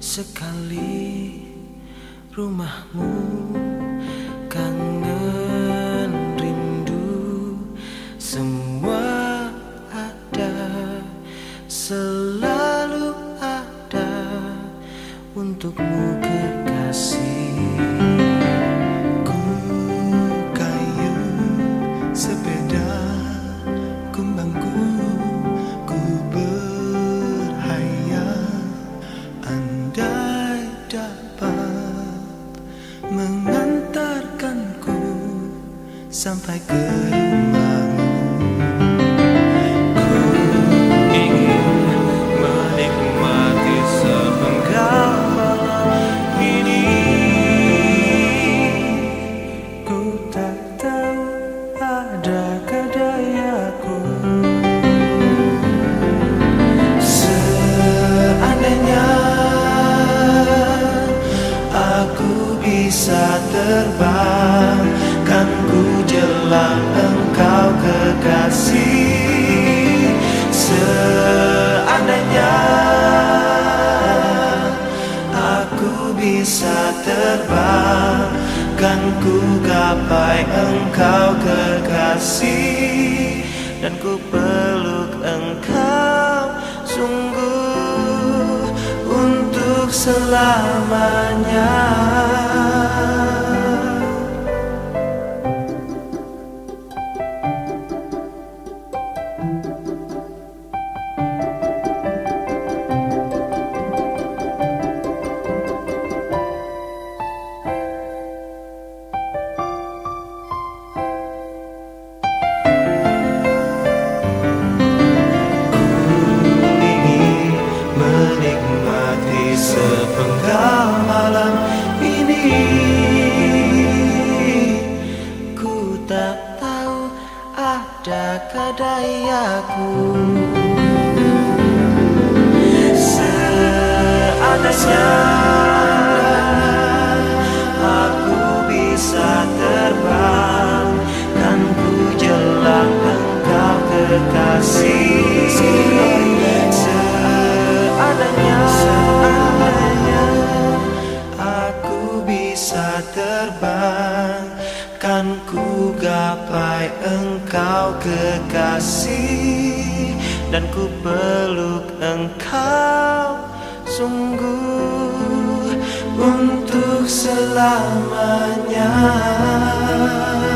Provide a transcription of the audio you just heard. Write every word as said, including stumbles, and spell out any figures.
sekali rumahmu, kangen rindu, semua ada, selalu ada untukmu kekasih. Ku kayu sepeda kembangku, ku berhayal andai dapat mengantarkanku sampai ke rumahmu. Ku ingin menikmati sepenggal malam ini. Ku tak tahu adakah dayaku. Seandainya aku bisa terbang, kan ku jelang engkau kekasih. Seandainya aku bisa terbang, kan ku gapai engkau kekasih, dan ku peluk engkau sungguh untuk selamanya. Sepenggal malam ini, ku tak tahu adakah dayaku. Seandainya aku bisa terbang, kan ku jelang engkau kekasih. Seandainya aku bisa terbang, kan ku gapai engkau kekasih, dan ku peluk engkau sungguh untuk selamanya.